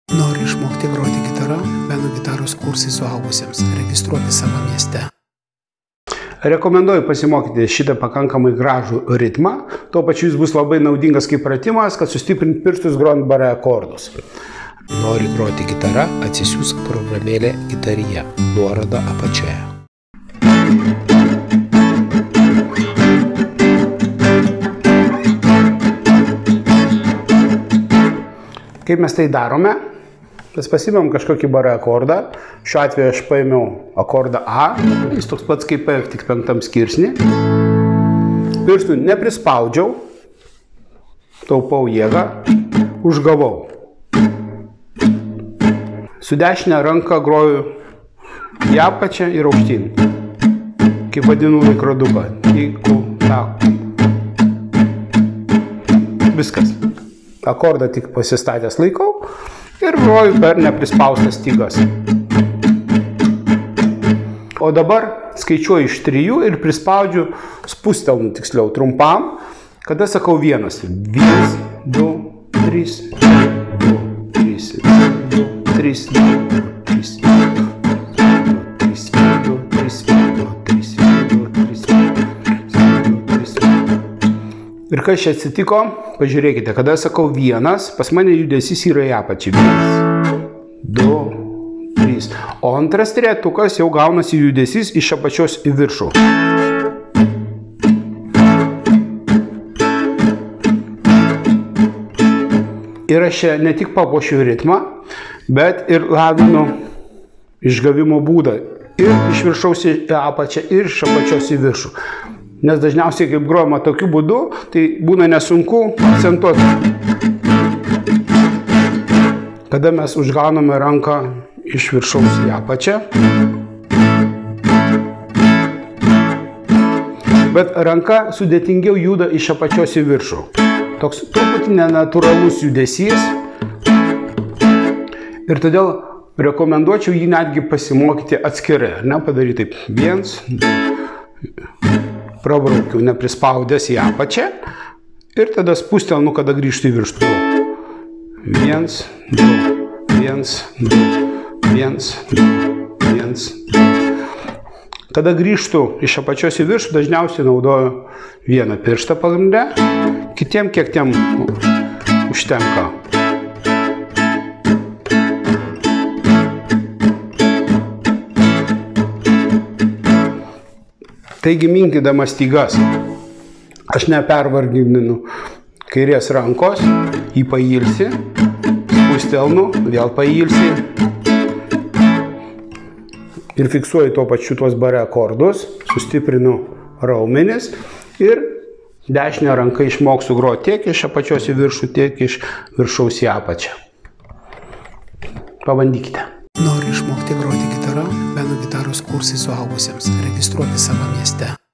Nori išmokti groti gitarą? Beno gitaros kursai suaugusiems. Registruoti savo mieste. Rekomenduoju pasimokyti šitą pakankamai gražų ritmą. Tuo pačiu jis bus labai naudingas kaip pratimas, kad sustiprinti pirštus grojant bare akordus. Nori groti gitarą? Atsisiųsk programėlę Gitarija. Nuoroda apačioje. Kaip mes tai darome? Mes pasimėm kažkokį bare akordą. Šiuo atveju aš paėmiau akordą A. Jis toks pats kaip F, tik 5 skirsnį. Pirštų neprispaudžiau. Taupau jėgą. Užgavau. Su dešinė ranka groju į apačią ir aukštyn. Kaip vadinu laikroduką. Viskas. Akordą tik pasistatęs laikau ir groju per neprispaustas stygas. O dabar skaičiuoju iš 3 ir prispaudžiu spustelnu tiksliau trumpam, kada sakau 1. 1, 2, 3, 2, 3, 2, 3, 2, 3, 2, 3, 2, 3, 2, 3, 3. Ir kas čia atsitiko? Pažiūrėkite, kada sakau 1, pas mane judesys yra į apačią. 1, 2, 3. O antras trejetukas jau gaunasi judesys iš apačios į viršų. Ir aš čia ne tik papuošiu ritmą, bet ir lavinu išgavimo būdą. Ir iš viršaus į apačią, ir iš apačios į viršų. Nes dažniausiai, kaip grojama tokiu būdu, tai būna nesunku akcentuoti. Kada mes užgauname ranką iš viršaus į apačią. Bet ranka sudėtingiau juda iš apačios į viršų. Toks truputį nenatūralus judesys. Ir todėl rekomenduočiau jį netgi pasimokyti atskirai. Ar ne? Padaryti taip. 1, 2. Prabraukiu neprispaudęs į apačią ir tada spustelnu, kada grįžtu į viršų. 1, 2, 1, 2, 1, 2, 1, 2. Kada grįžtu iš apačios į viršų, dažniausiai naudoju vieną pirštą pagrindę, kitiem kiek tiem užtenka. Taigi minkydamas stygas, aš nepervarginu kairės rankos, jį pailsi, spustelnu, vėl pailsi ir fiksuoju tuo pačiu tuos bare akordus, sustiprinu raumenis ir dešinę ranką išmoksiu groti tiek iš apačios į viršų, tiek iš viršaus į apačią. Pabandykite. Nori išmokti groti gitarą? Beno gitaros kursai suaugusiems. Registruoti savo mieste.